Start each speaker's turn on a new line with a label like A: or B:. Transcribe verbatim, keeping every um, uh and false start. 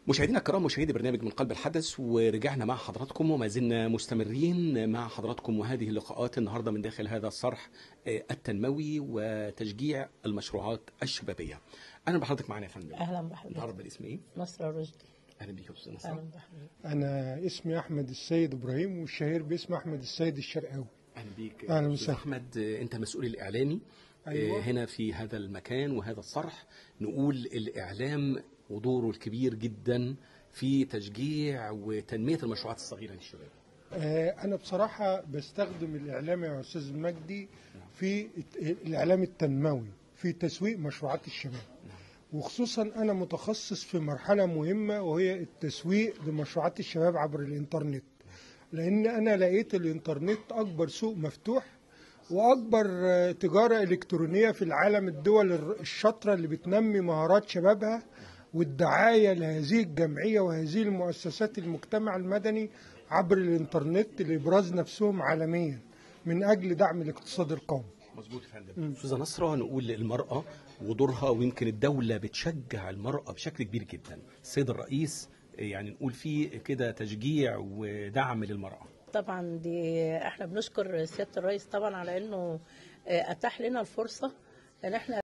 A: مشاهدينا الكرام، مشاهدي برنامج من قلب الحدث، ورجعنا مع حضراتكم وما زلنا مستمرين مع حضراتكم، وهذه اللقاءات النهارده من داخل هذا الصرح آه، التنموي وتشجيع المشروعات الشبابيه. اهلا بحضرتك معنا يا فندم.
B: اهلا بحضرتك.
A: نعرف بالاسم ايه؟
B: نصر رشدي.
A: اهلا بيك يا استاذ نصر.
B: اهلا بحضرتك.
C: أنا اسمي أحمد السيد إبراهيم، والشهير باسم أحمد السيد الشرقاوي.
A: اهلا بيك.
C: أهلا
A: استاذ
C: وسهلا.
A: احمد، آه، انت المسؤول الاعلامي
C: أيوة.
A: آه، هنا في هذا المكان وهذا الصرح. نقول الاعلام ودوره الكبير جدا في تشجيع وتنميه المشروعات الصغيره للشباب.
C: آه، أنا بصراحة بستخدم الإعلام يا أستاذ مجدي في الإعلام التنموي في تسويق مشروعات الشباب، وخصوصا أنا متخصص في مرحلة مهمة وهي التسويق لمشروعات الشباب عبر الإنترنت، لأن أنا لقيت الإنترنت أكبر سوق مفتوح وأكبر آه، تجارة إلكترونية في العالم. الدول الشاطرة اللي بتنمي مهارات شبابها والدعاية لهذه الجمعية وهذه المؤسسات المجتمع المدني عبر الإنترنت لإبراز نفسهم عالميا من أجل دعم الاقتصاد القومي.
A: مظبوط يا فندم. استاذه نصره، نقول المراه ودورها، ويمكن الدوله بتشجع المراه بشكل كبير جدا. السيد الرئيس يعني نقول فيه كده تشجيع ودعم للمراه.
B: طبعا دي احنا بنشكر سياده الرئيس طبعا على انه آه، اتاح لنا الفرصه ان احنا